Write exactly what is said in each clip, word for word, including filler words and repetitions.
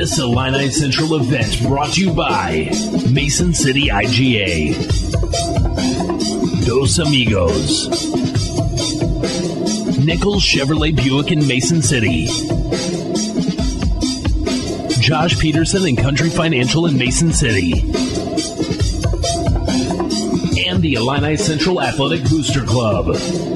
This Illini Central event brought to you by Mason City I G A, Dos Amigos, Nichols Chevrolet Buick in Mason City, Josh Peterson and Country Financial in Mason City, and the Illini Central Athletic Booster Club.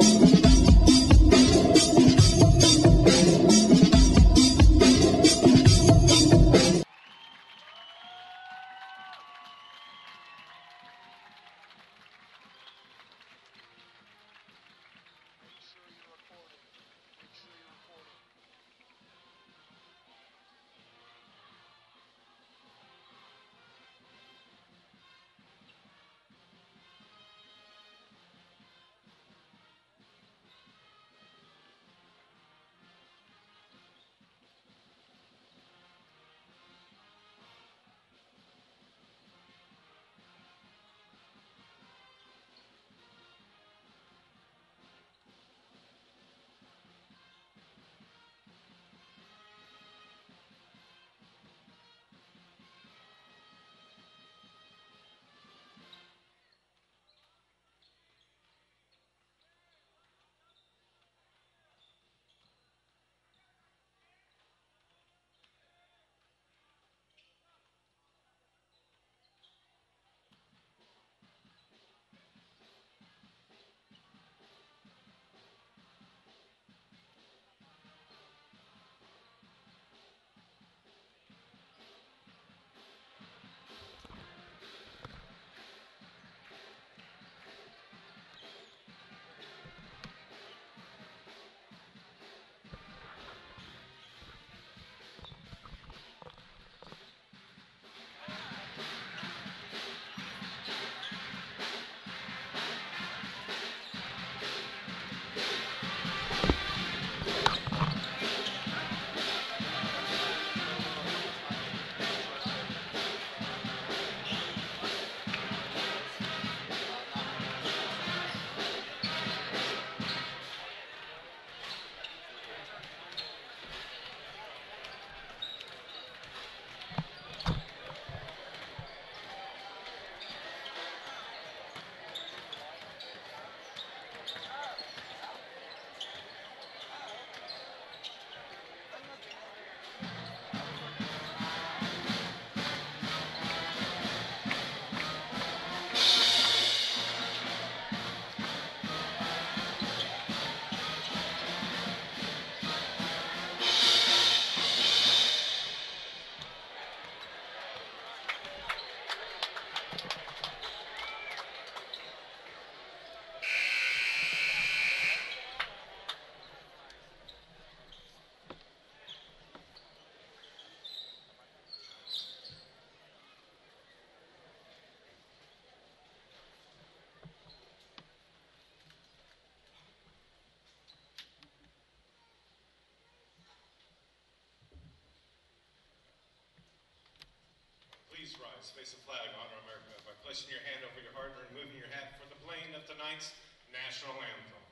Please rise, face the flag, honor America, by placing your hand over your heart and removing your hat for the playing of tonight's national anthem.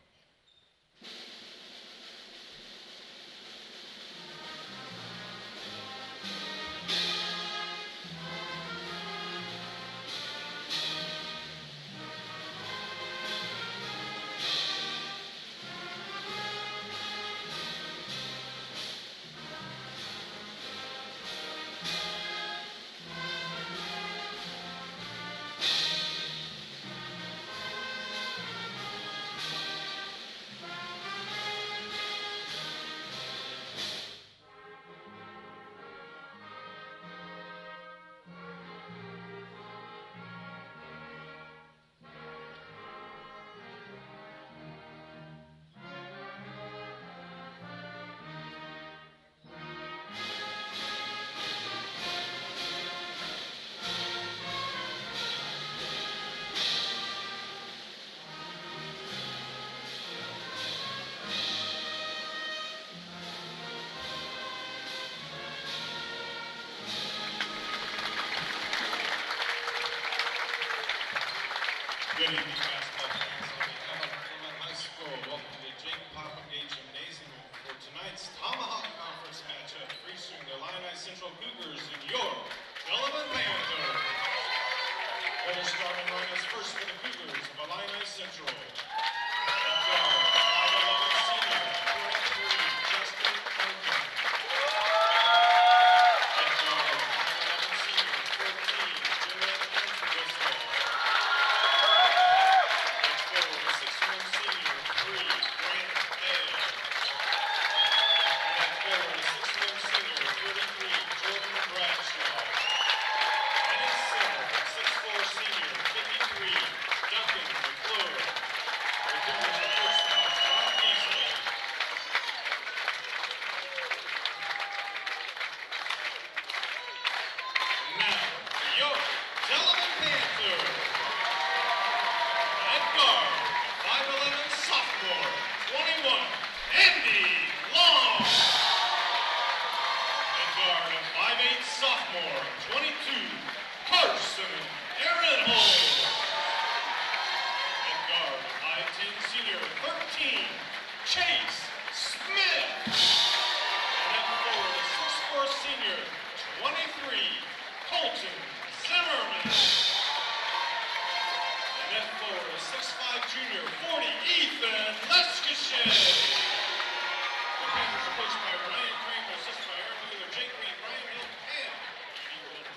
fifteen, Chase Smith. Net forward, a six four senior, twenty-three, Colton Zimmerman. Net forward, a six five junior, forty, Ethan Leskishin. The Panthers are coached by Ryan Kramer, assisted by Aaron Wheeler, Jake Green, Ryan Hill, and Pete Wilder.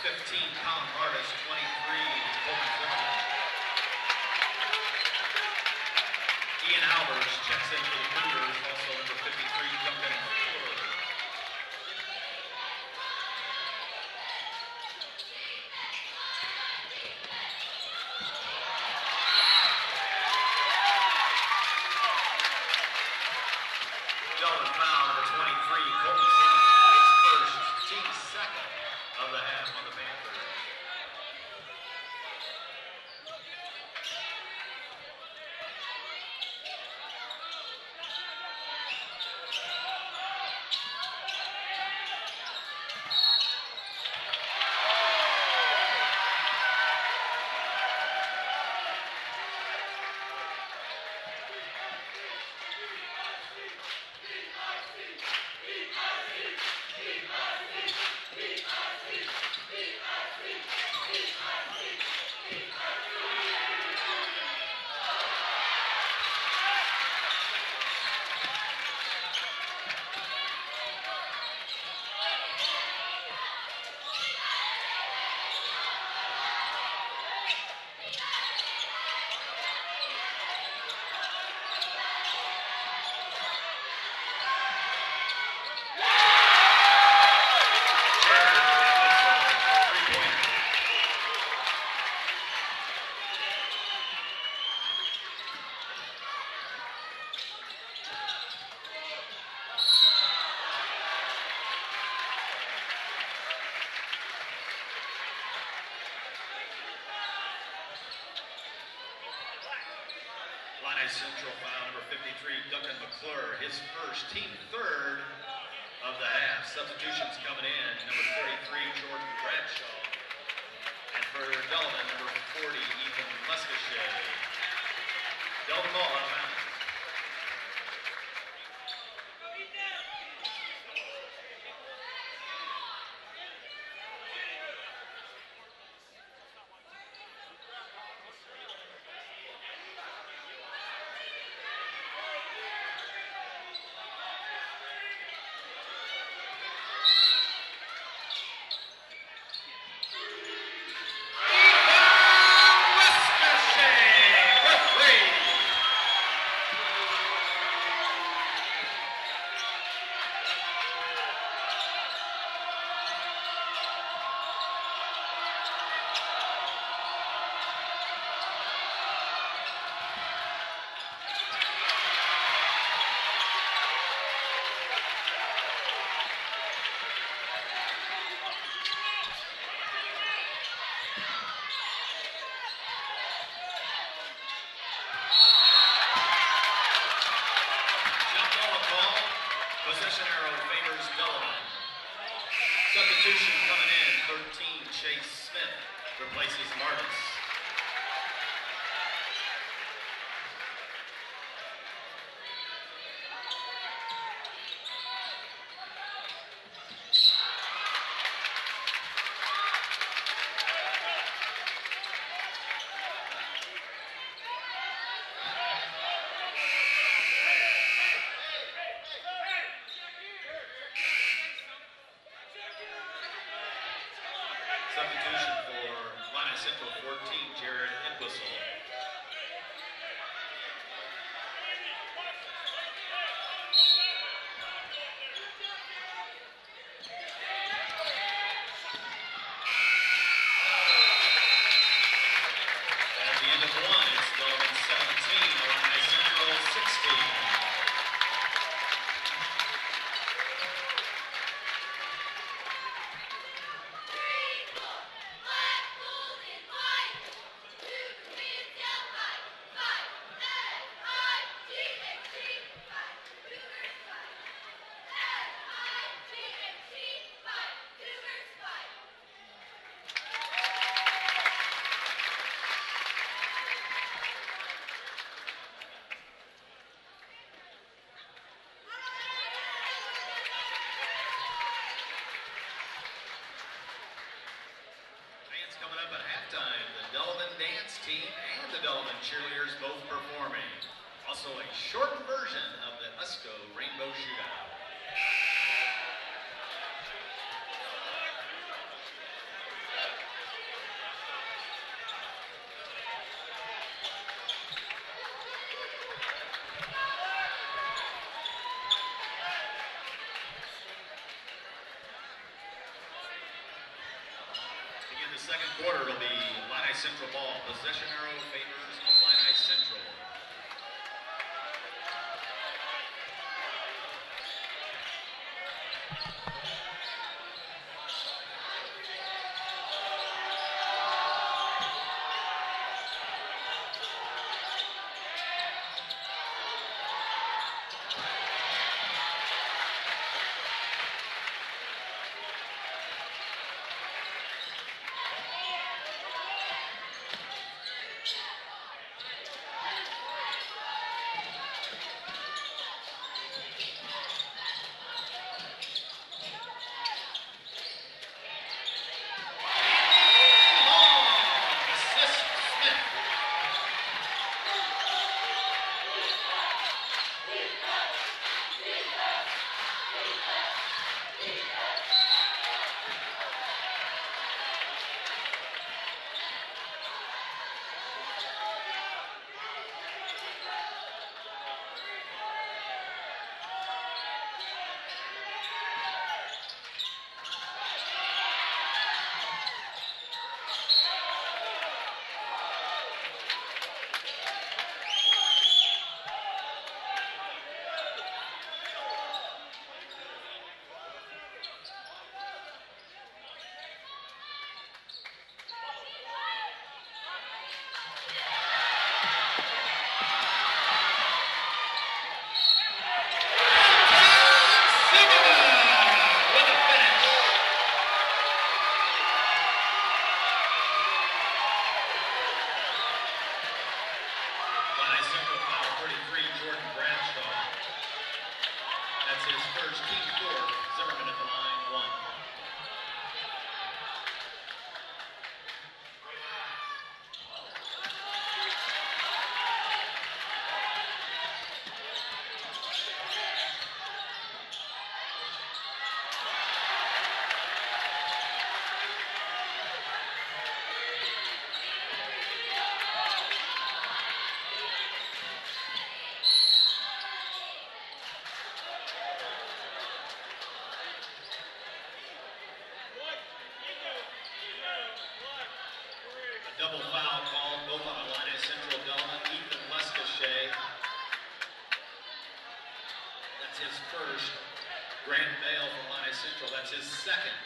fifteen, Colin Martis. twenty-three, Coleman Zimmerman. Ian Albers checks in for the Cougars, also number fifty-three, Duncan McClure. Delavan foul, number twenty-three, Colton Simmons, his first, team's second of the half on the Panthers. Illini Central foul, number fifty-three, Duncan McClure, his first, team third of the half. Substitutions coming in, number thirty-three, Jordan Bradshaw. And for Delavan, number forty, Ethan Muscachet. Delavan ball out of bounds. Possession arrow favors Delavan. Substitution coming in, thirteen, Chase Smith replaces Martis. Substitution for Illini Central, fourteen, Jared Entwistle. At the end of one, it's Delavan seventeen, Illini Central sixteen. Coming up at halftime, the Delavan dance team and the Delavan cheerleaders both performing. Also a shortened version of the U S C O Rainbow Shootout. Second quarter, it'll be Illini Central ball. Possession arrow favors Illini Central. Double foul called, both on Illini Central Delavan. Ethan Lescachet, that's his first. Grant Bale from Illini Central, that's his second.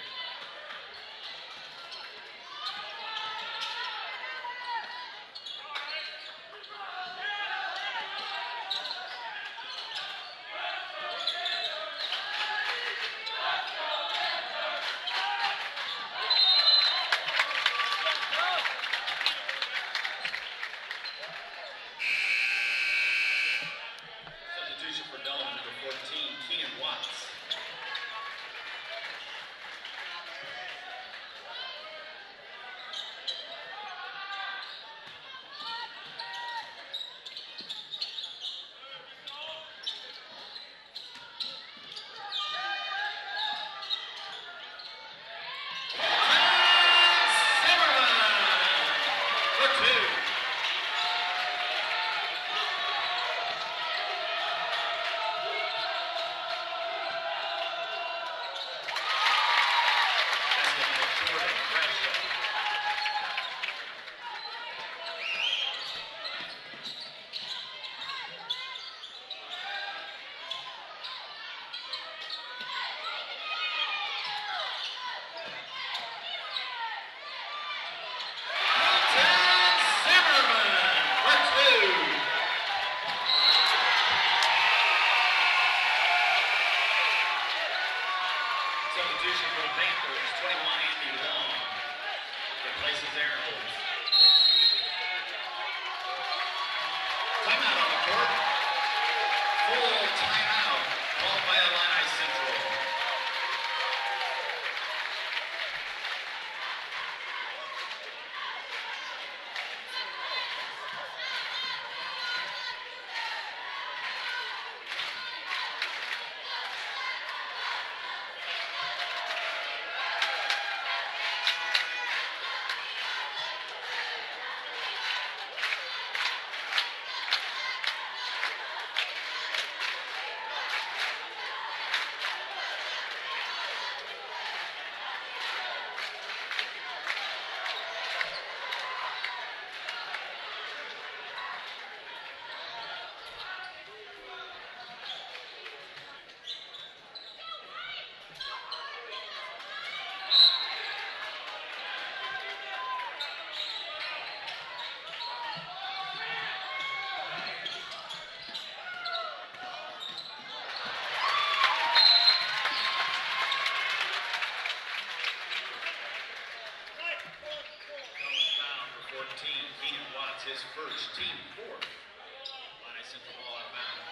fifteen, Keenan Watts, his first, team fourth. Illini Central ball out of bounds.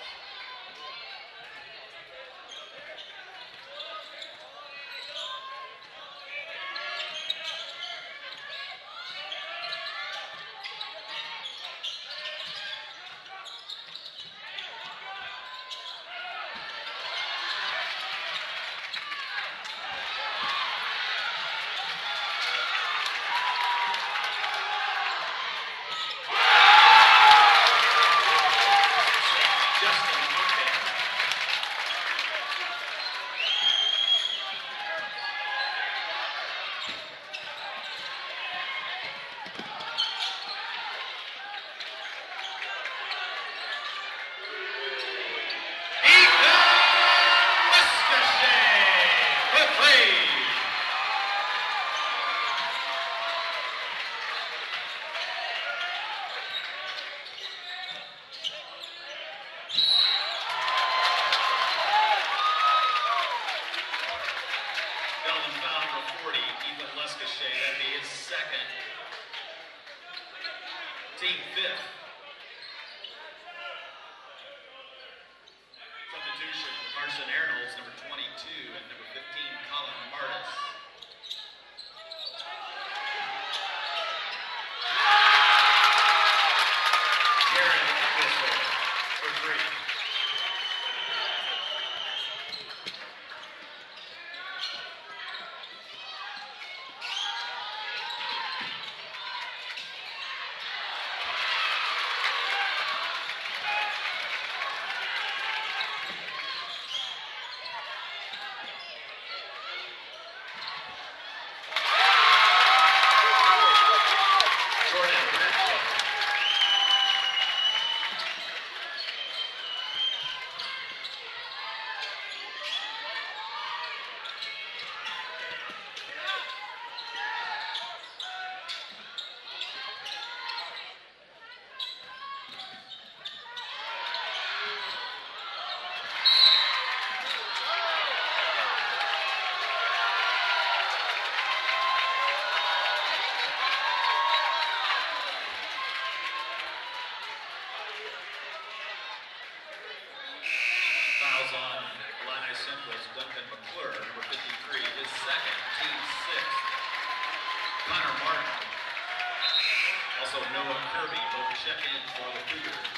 Delavan foul number forty, Ethan Lescachet, that'd be his second. Team fifth. Substitution, Carson Arnold's number twenty-two and number fifteen, Colin Martis. Jared Whistle for three. Fouls on Illini Central's Duncan McClure, number fifty-three, his second, team sixth. Connor Martin. Also Noah Kirby, both check in for the Cougars.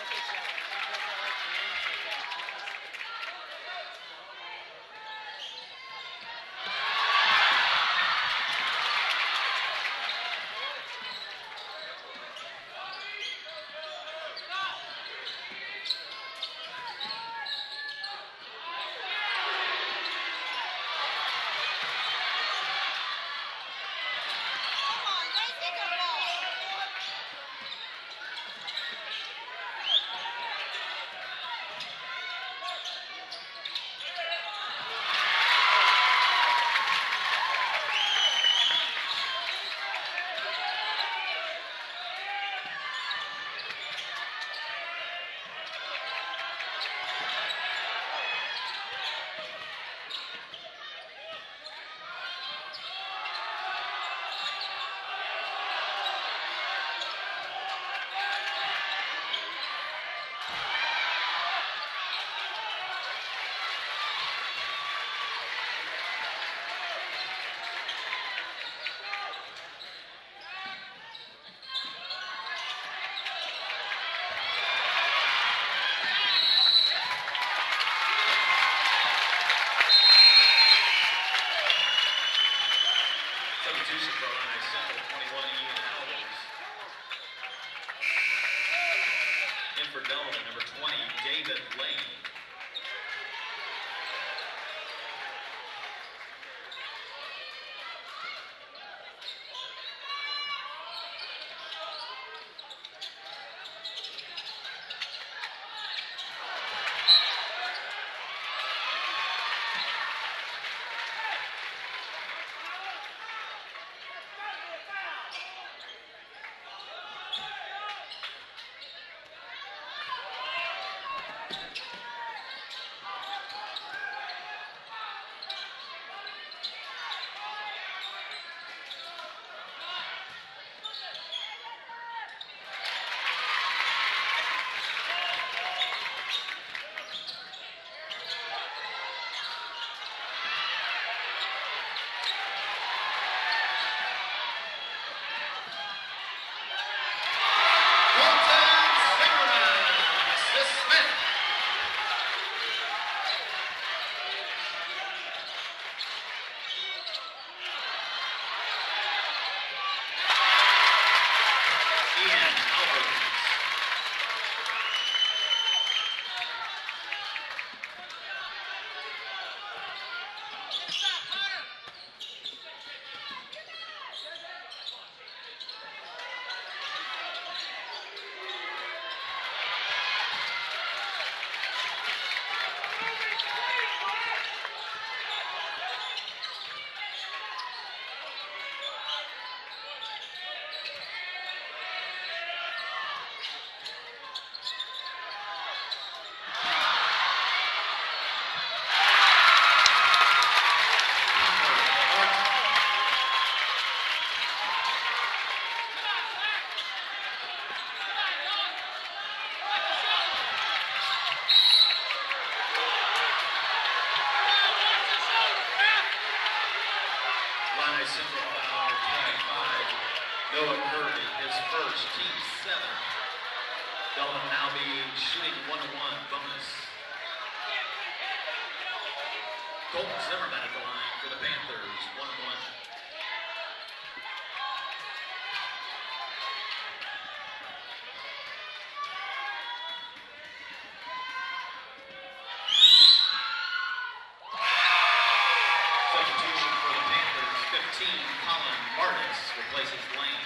Substitution for Illini Central, twenty-one, Ian Alvarez. In for Delavan, number twenty, David Lane. first, team seven. Delavan now be shooting one to one bonus. Colton Zimmerman at the line for the Panthers, one to one. Substitution for the Panthers, fifteen, Colin Martis replaces Lane.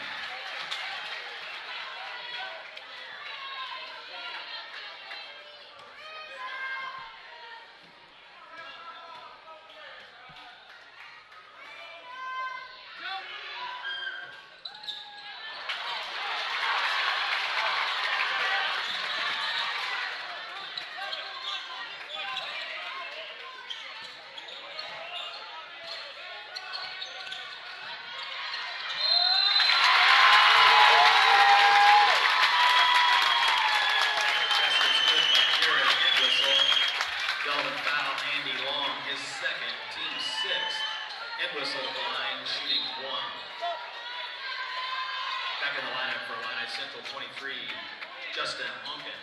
Back in the lineup for Illini Central twenty-three, Justin Monken.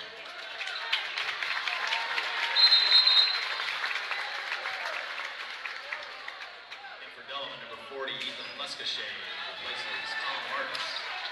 And for Delavan, number forty, Ethan Leskashay replaces Colin Martis.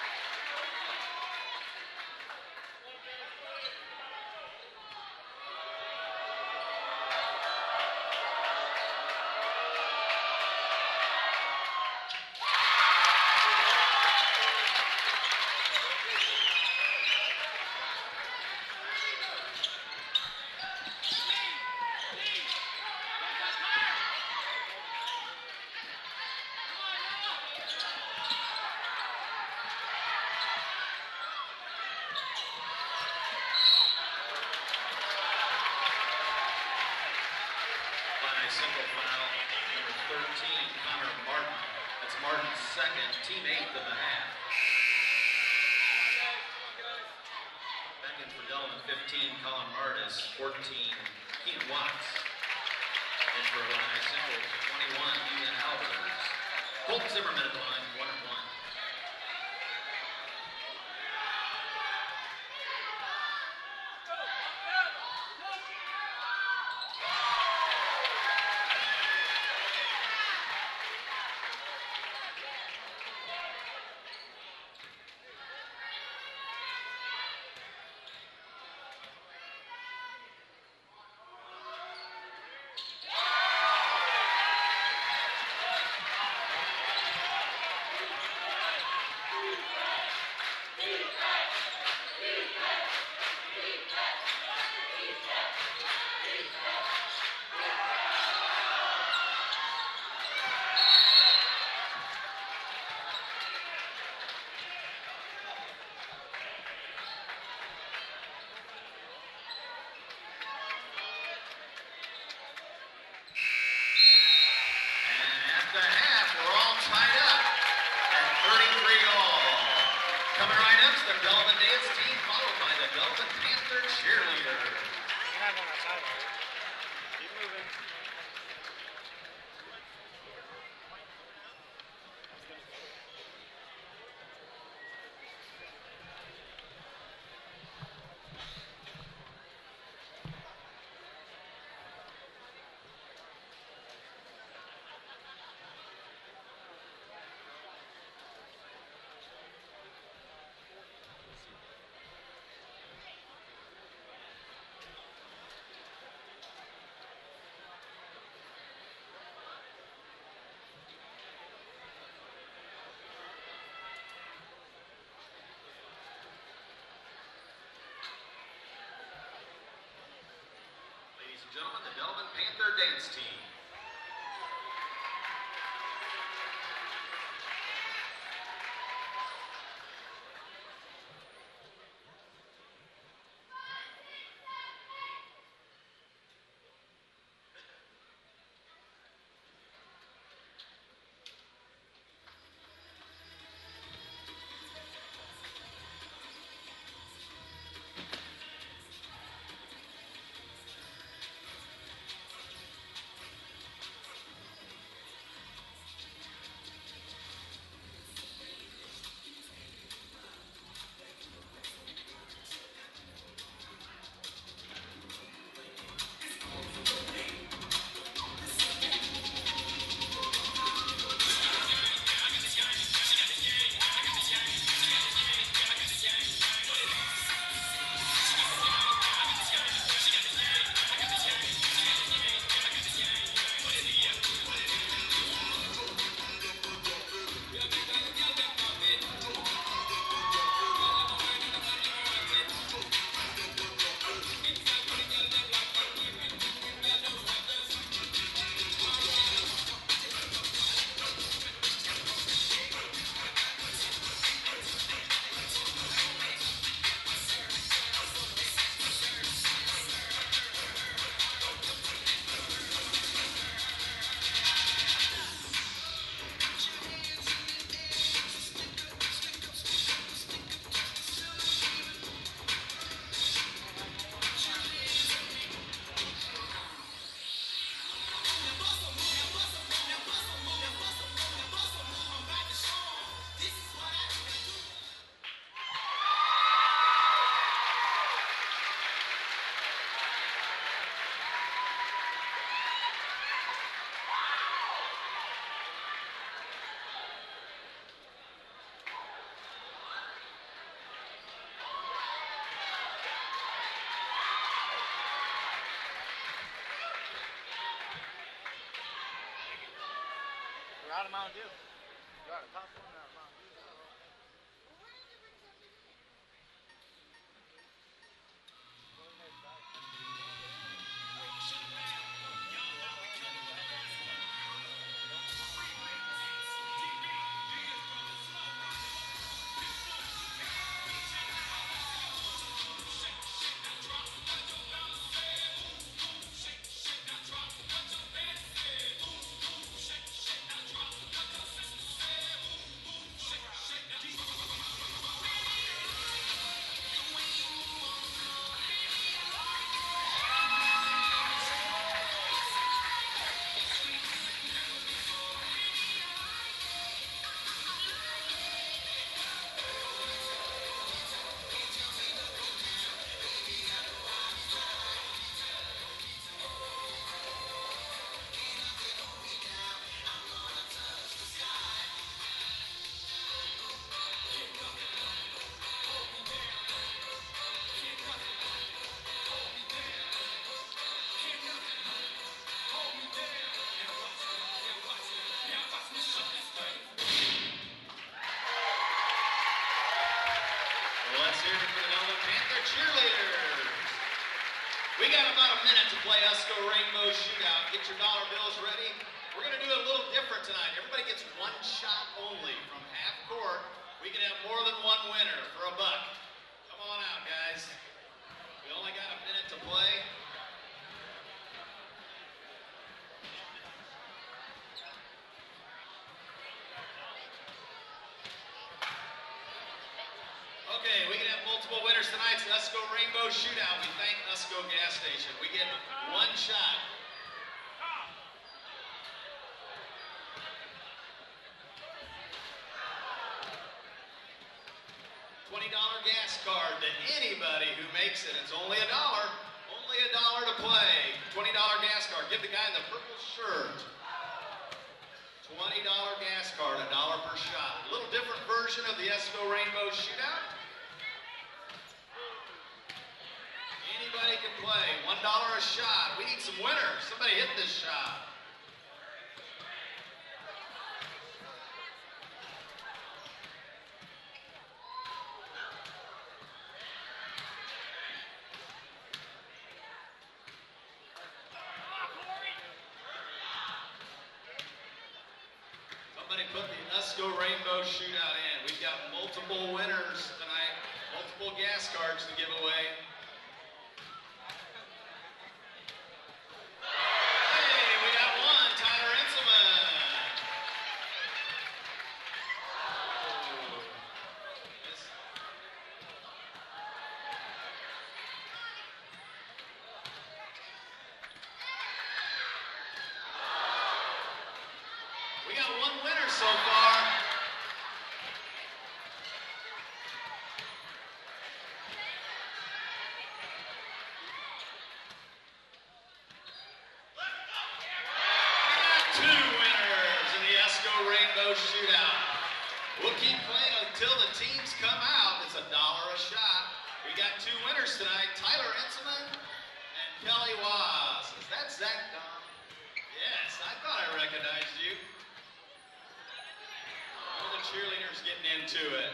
Central foul, number thirteen, Connor Martin. That's Martin's second, team eighth of the half. Back in for Delavan, fifteen, Colin Martis, fourteen, Keenan Watts. And for Illini Central, twenty-one, Ethan Alvarez. Colton Zimmerman at the line, one and one. Coming right up is the Delavan dance team, followed by the Delavan Panther cheerleader. You have one outside. Keep moving. Ladies and gentlemen, the Delavan Panther dance team. Out of Mountain Dew. You got a top one out of Mountain Dew. Let's hear it for the Delavan Panther cheerleaders. We got about a minute to play Usco Rainbow Shootout. Get your dollar bills ready. We're going to do it a little different tonight. Everybody gets one shot only from half court. We can have more than one winner for a buck. Come on out, guys. We only got a minute to play. Okay, we can have multiple winners tonight. It's the Usco Rainbow Shootout. We thank Usco Gas Station. We get one shot. twenty dollar gas card to anybody who makes it. It's only a dollar. Only a dollar to play. twenty dollar gas card. Give the guy in the purple shirt. twenty dollar gas card, a dollar per shot. A little different version of the Usco Rainbow Shootout. Anybody can play. One dollar a shot. We need some winners. Somebody hit this shot. Somebody put the Usco Rainbow Shootout in. We've got multiple winners tonight. Multiple gas cards to give away. So far. We got two winners in the Usco Rainbow Shootout. We'll keep playing until the teams come out. It's a dollar a shot. We got two winners tonight, Tyler Enselman and Kelly Waz. Is that Zach Don? Yes, I thought I recognized you. The cheerleaders getting into it.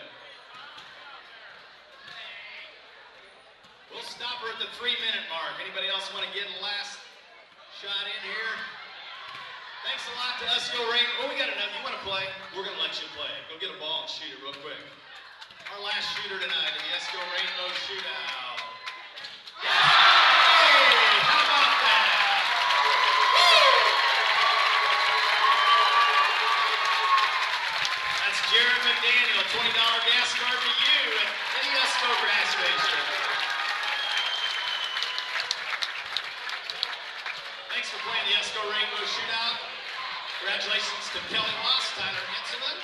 We'll stop her at the three minute mark. Anybody else want to get a last shot in here? Thanks a lot to Usco Rainbow. Oh, we got enough. You want to play? We're going to let you play. Go get a ball and shoot it real quick. Our last shooter tonight in the Usco Rainbow Shootout. Hey, how about that? Jared McDaniel, twenty dollar gas card to you at the Usco gas station. Thanks for playing the Usco Rainbow Shootout. Congratulations to Kelly Moss, Tyler Henselman.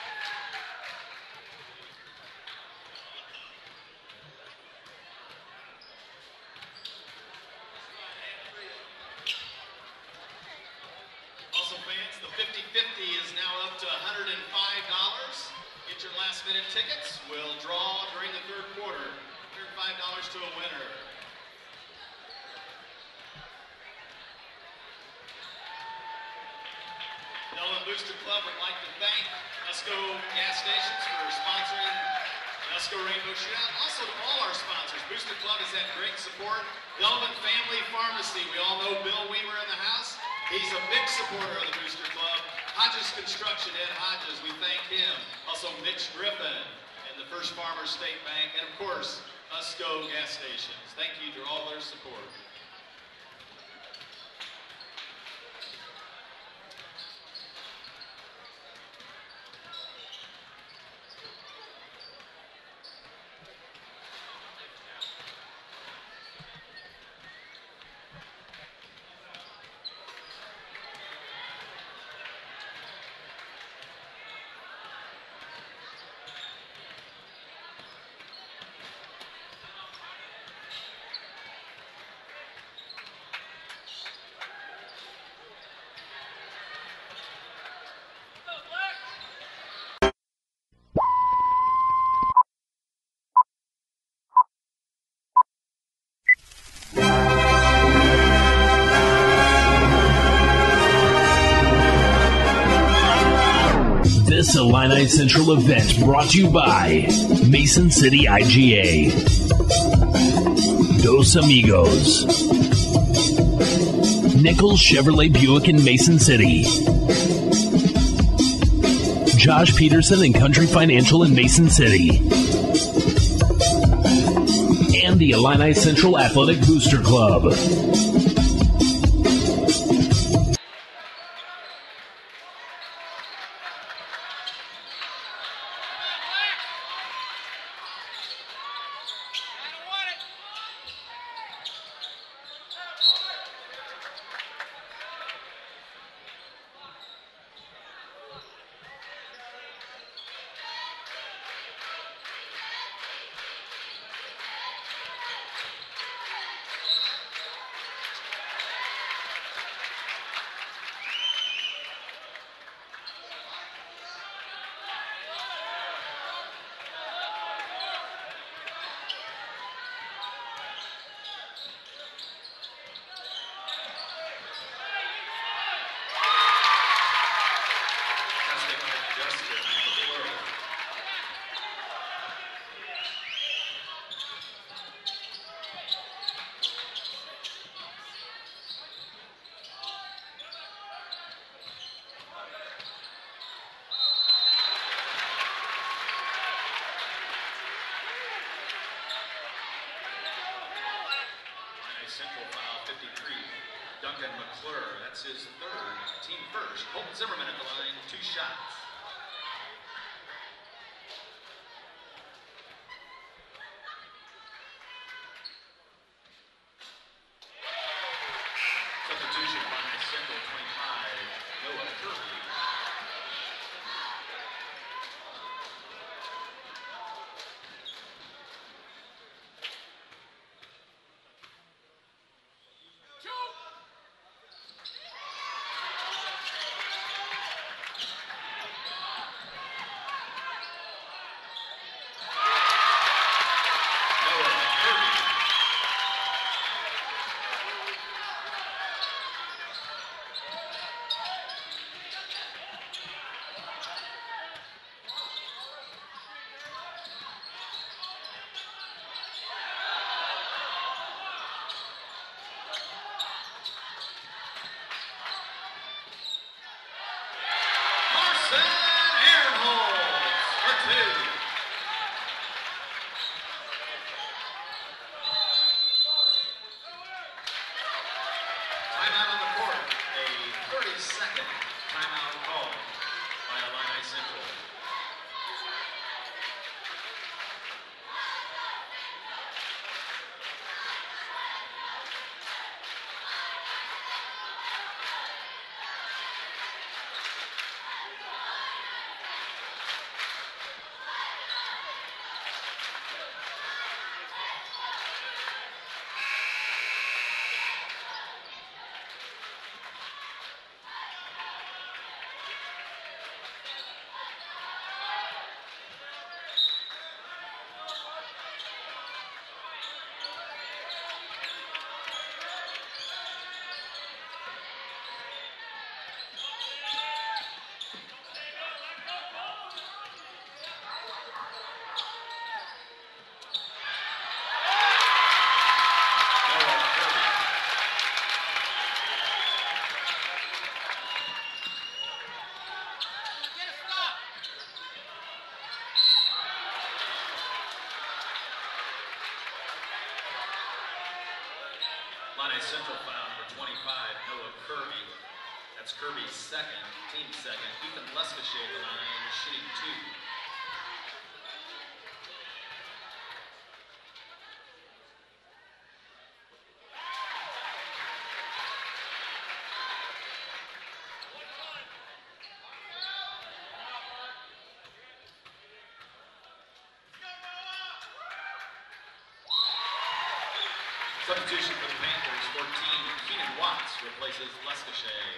Also fans, the fifty fifty is now up to one hundred five dollars. Get your last minute tickets. We'll draw during the third quarter. one hundred five dollars to a winner. Delavan Booster Club would like to thank Usco Gas Stations for sponsoring the Usco Rainbow Shootout. Also to all our sponsors. Booster Club has had great support. Delavan Family Pharmacy. We all know Bill Weaver in the house. He's a big supporter of the Booster Club. Hodges Construction, Ed Hodges, we thank him. Also Mitch Griffin and the First Farmers State Bank. And of course, Usco Gas Stations. Thank you to all their support. This Illini Central event brought to you by Mason City I G A, Dos Amigos, Nichols Chevrolet Buick in Mason City, Josh Peterson and Country Financial in Mason City, and the Illini Central Athletic Booster Club. Central foul fifty-three. Duncan McClure, that's his third, team first. Colton Zimmerman at the line, two shots. Substitution by Central, twenty-five, Noah Kirby. Illini Central foul number twenty-five, Noah Kirby. That's Kirby's second, team second. Ethan Leskashay at the line, shooting two. Substitution for the Panthers, fourteen, Keenan Watts replaces Leskashay.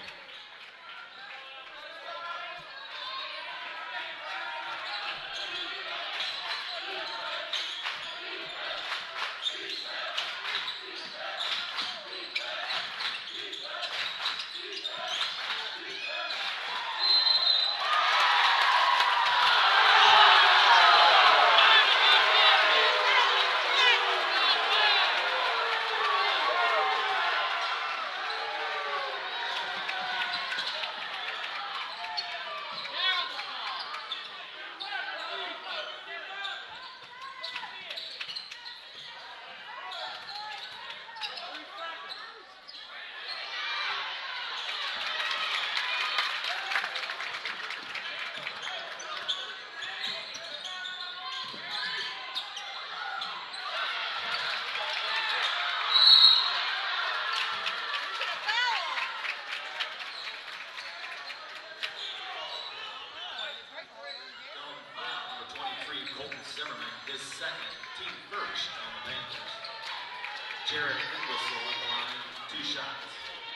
His second, team first on the Panthers. Jared Entwistle on the line, two shots.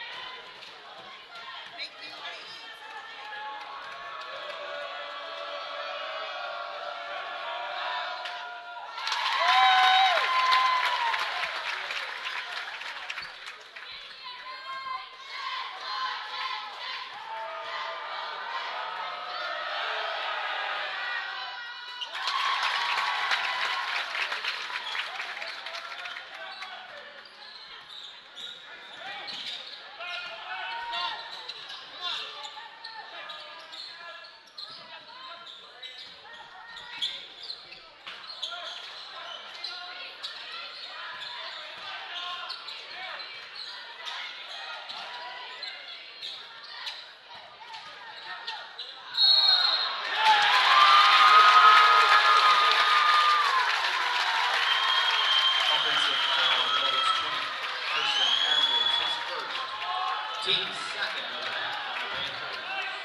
Team second of the half on the Panthers.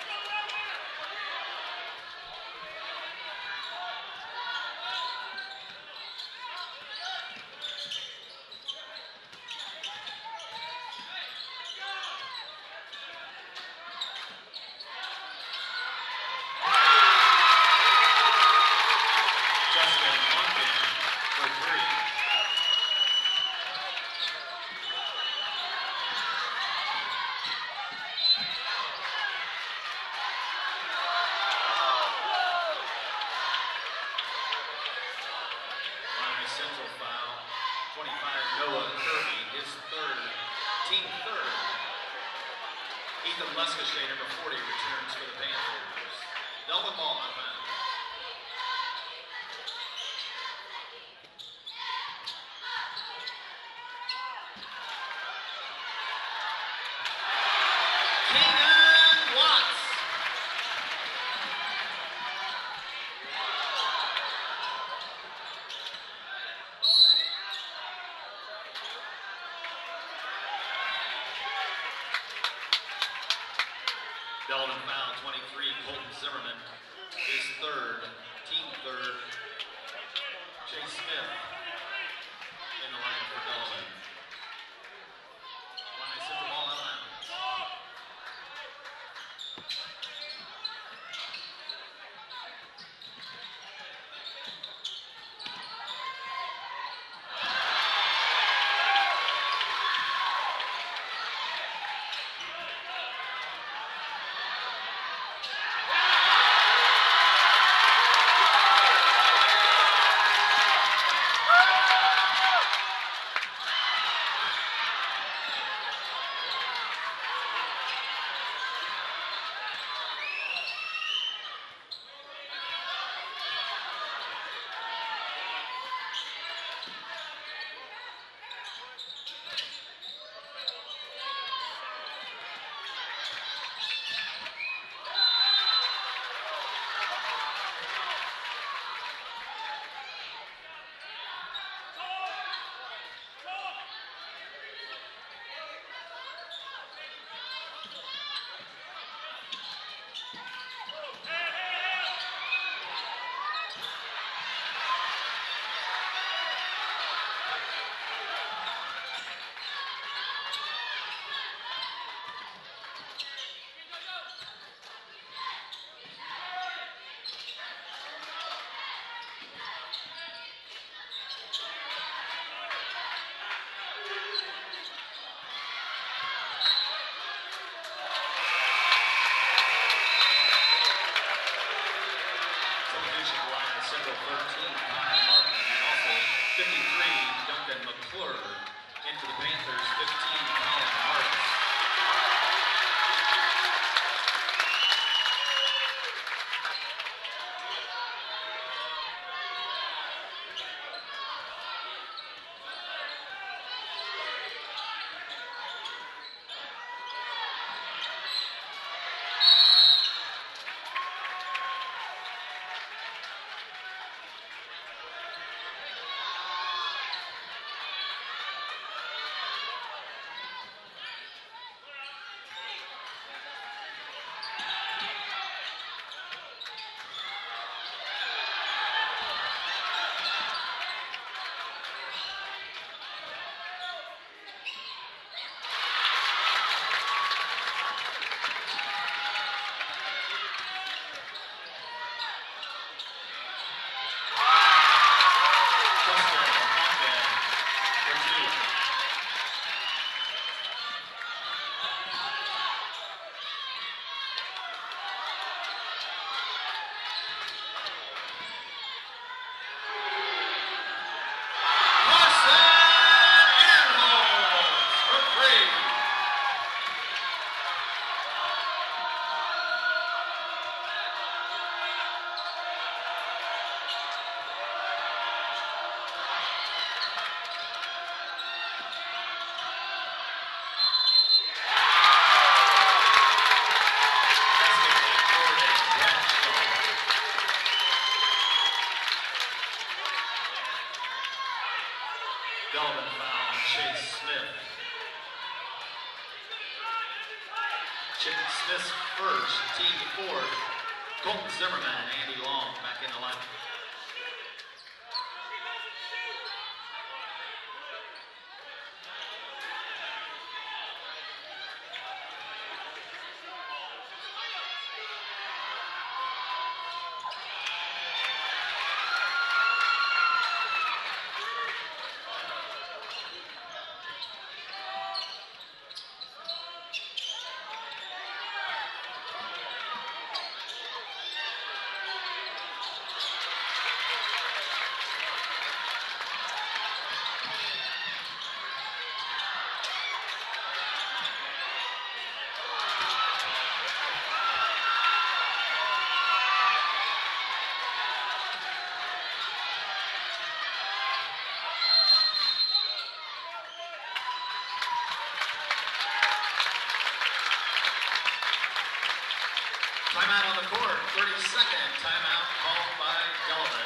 Justin Monken for three. Central foul, twenty-five, Noah Kirby, his third, team third. Ethan Leskashay, number forty, returns for the Panthers. Delavan ball on foul. Keenan Watts. Delavan foul, twenty-three, Colton Zimmerman, his third, team third. Jay Smith in the line for Delavan. Illini Central ball out of bounds. Delavan foul on Chase Smith. Chip Smith's first, team fourth. Colton Zimmerman, Andy Long back in the lineup. Timeout on the court, thirty second timeout called by Delavan.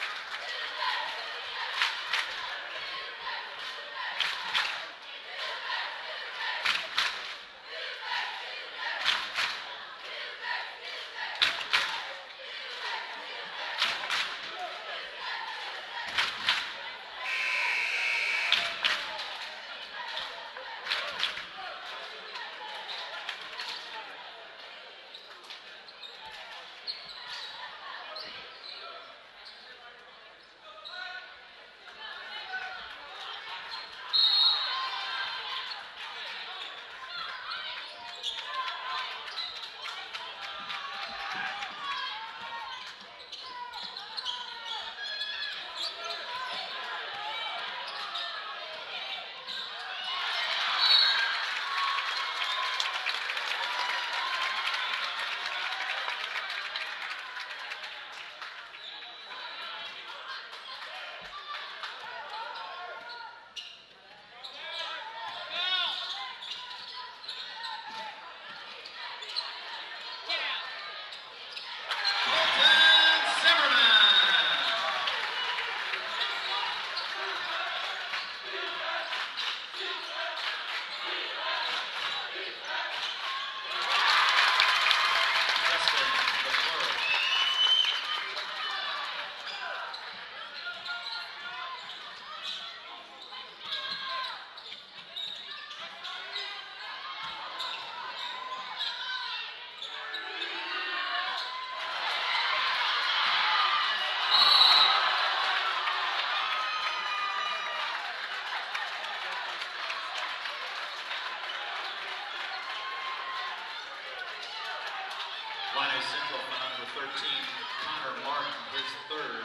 Illini Central foul number thirteen, Connor Martin, his third.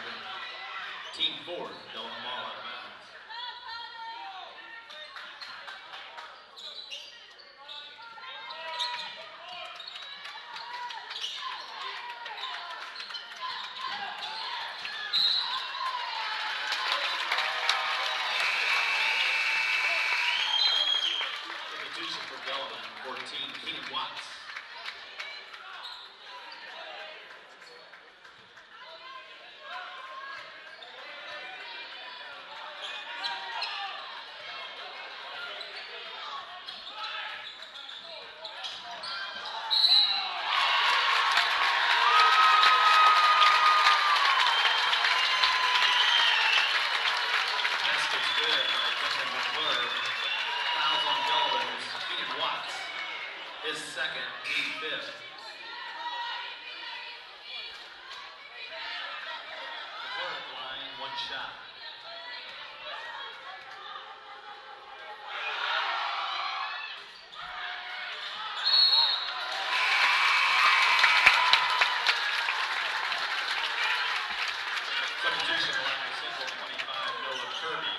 Team fourth, Delavan ball out of bounds. Substitution for Delavan, fourteen, Keenan Watts. His second, team fifth. The fourth line, one shot. Substitution, Illini Central twenty-five, Noah Kirby.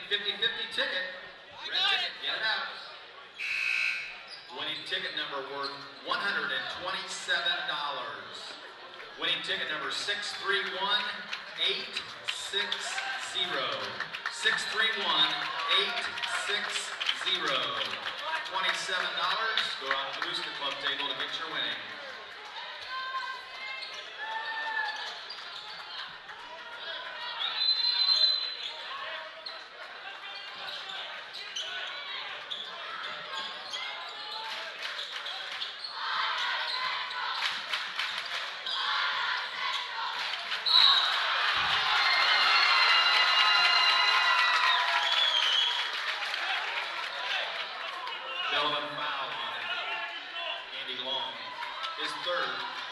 fifty fifty ticket. Red ticket, get it out. Winning ticket number worth one hundred twenty-seven dollars. Winning ticket number six three one eight six zero. six three one eight six zero. twenty-seven dollars. Go out to the Booster Club table to get your winning. Delavan foul on Andy Long. His third.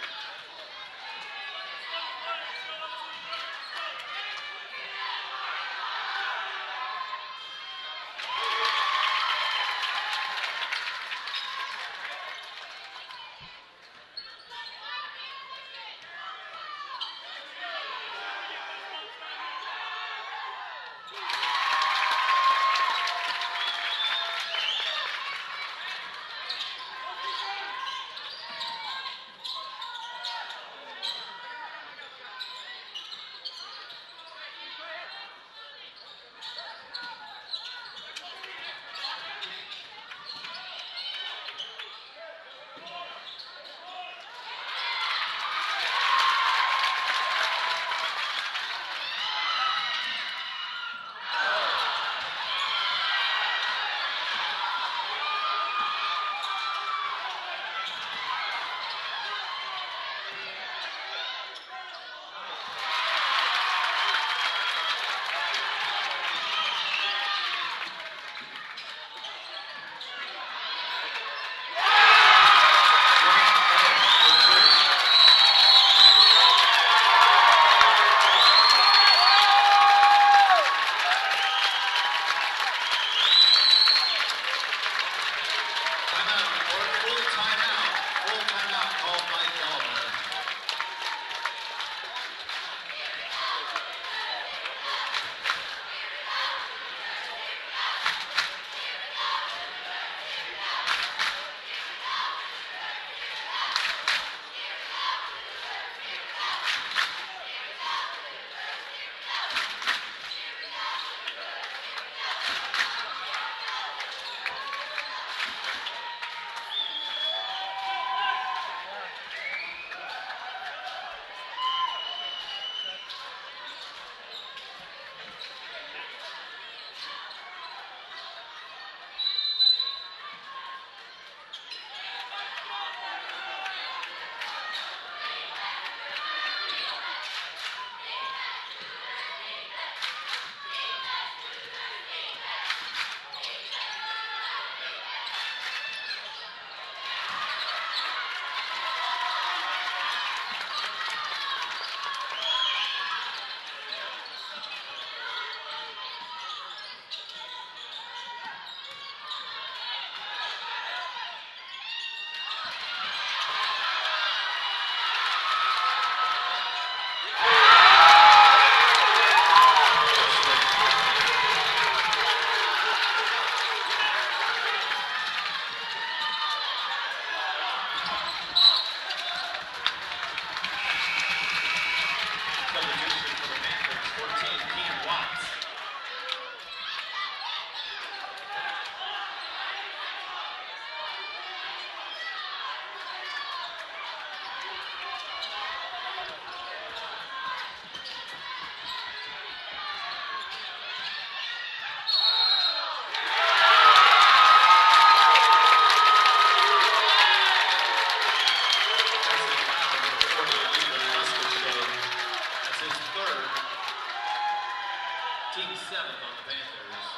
seventh on the Panthers.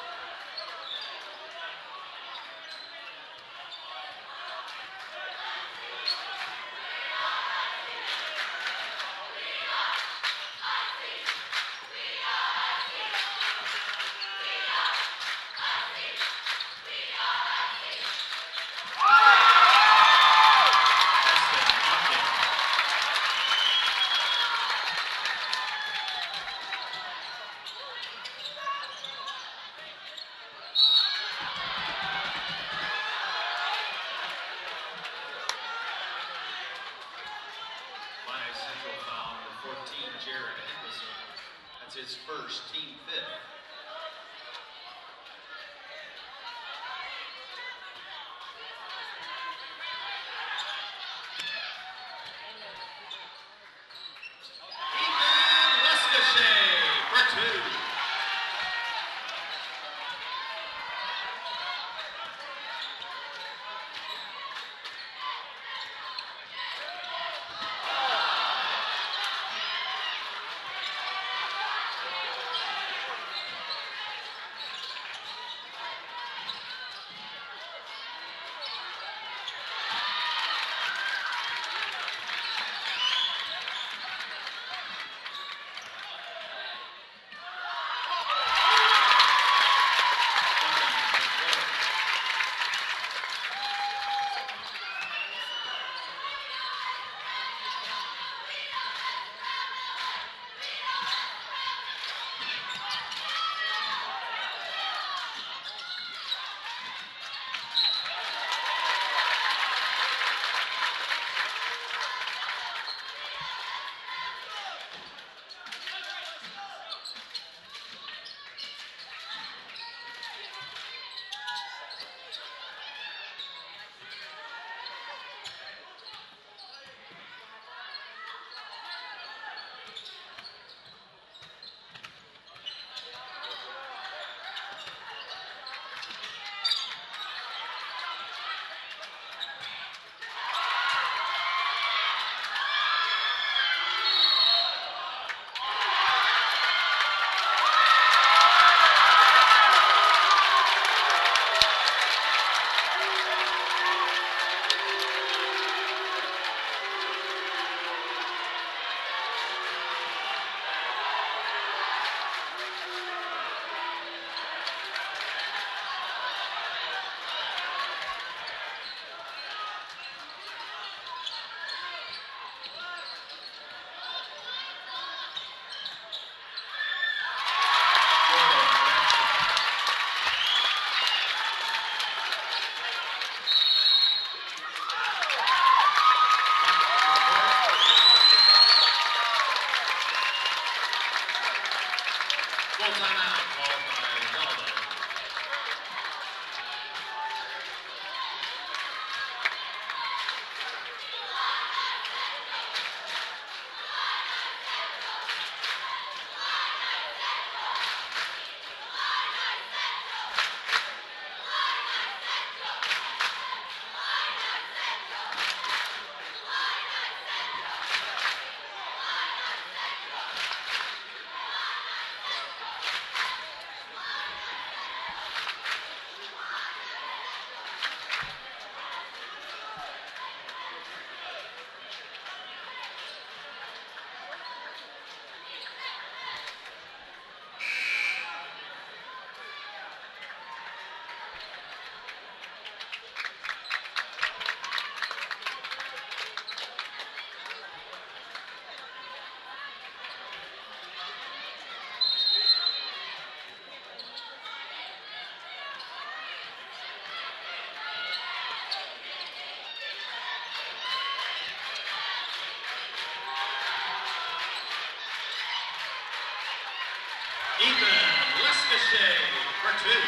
That's his first, team fifth. for two.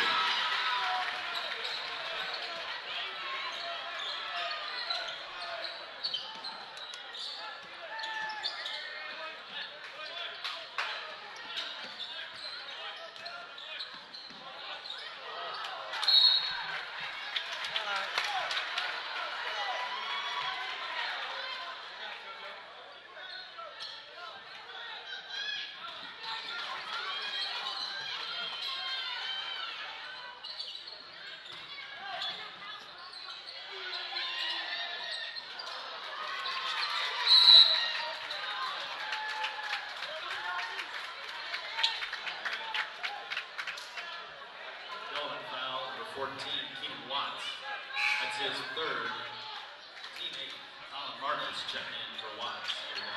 fourteen, Keaton Watts. That's his third. Teammate Colin Marcus checking in for Watts.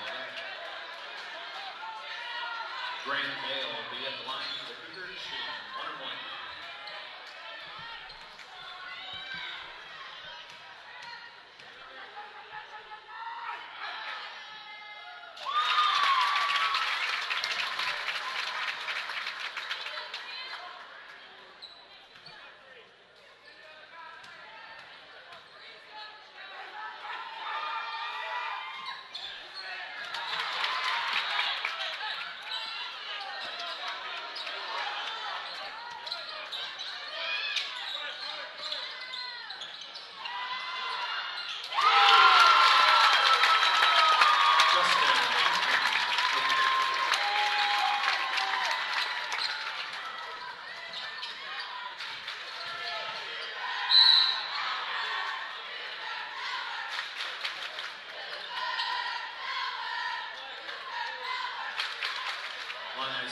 Grant Bale will be at the line for the Cougars. One and one.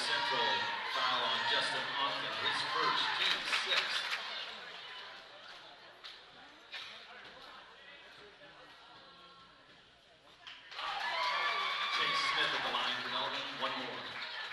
Central foul on Justin Onken, his first, team sixth. Chase Smith at the line for Delavan, one more.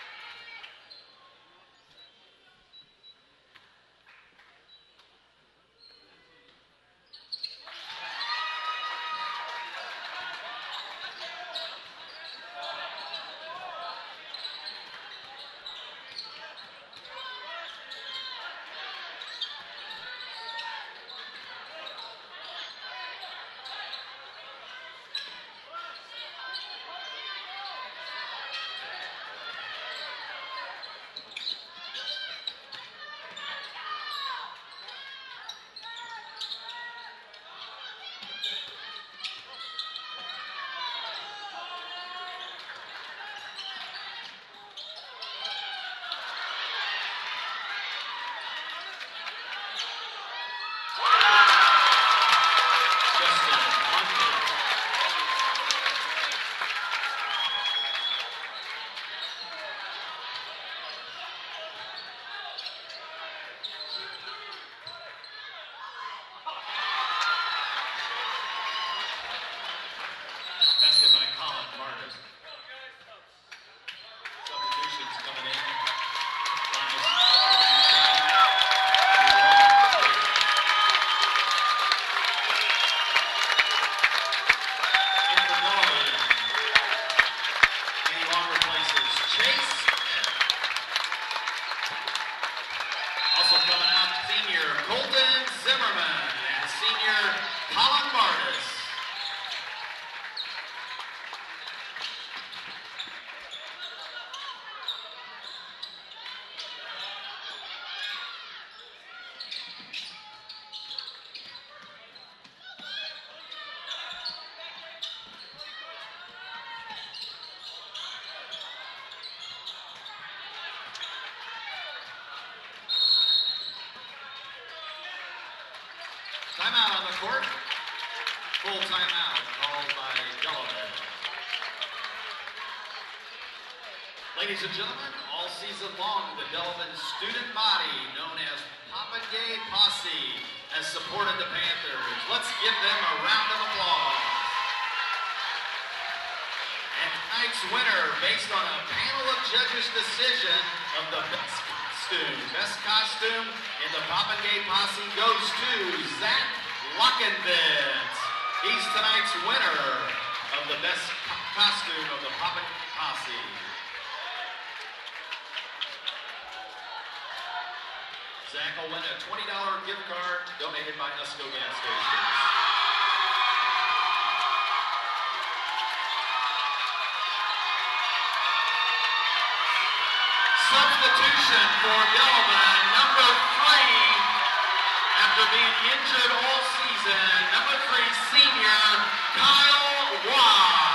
Basket by Colin Martis. Substitutions coming in. Linus in for Delavan. Any long replaces Chase. Also coming out, senior Colton Zimmerman and senior Colin Martis. Timeout on the court. Full timeout called by Delavan. Ladies and gentlemen, all season long, the Delavan student body, known as Papagay Posse, has supported the Panthers. Let's give them a round of applause. And tonight's winner, based on a panel of judges' decision of the best costume, best costume in the Papagay Posse goes to Zach Lockenvitz. He's tonight's winner of the best co costume of the Papagay Posse. Zach will win a twenty dollar gift card donated by Usco Gas Stations. Substitution for Delavan, number three, after being injured all season, number three senior Kyle Ross.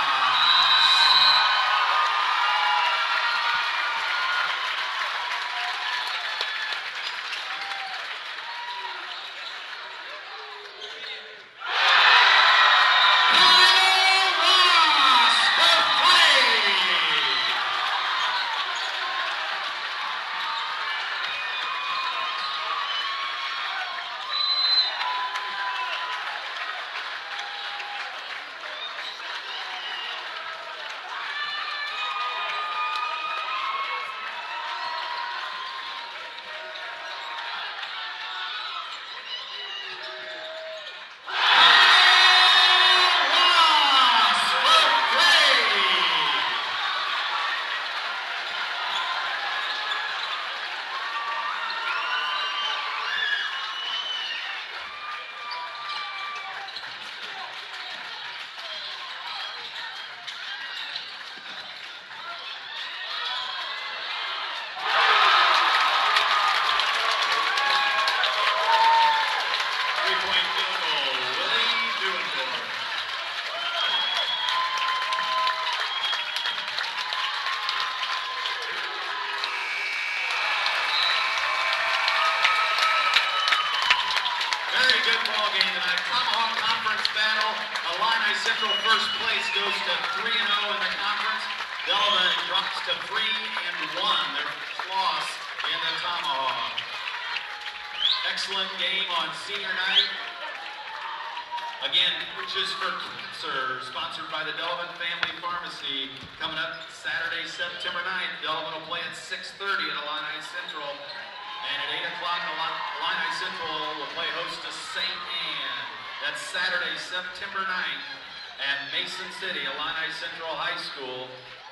Tomahawk Conference battle. Illini Central first place goes to three and oh in the conference. Delavan drops to three and one. Their loss in the Tomahawk. Excellent game on senior night. Again, Coaches for Cancer, sponsored by the Delavan Family Pharmacy. Coming up Saturday, September ninth, Delavan will play at six thirty at Illini Central. And at eight o'clock, Illini Central will play host to Saint Anne. That's Saturday, September ninth at Mason City, Illini Central High School.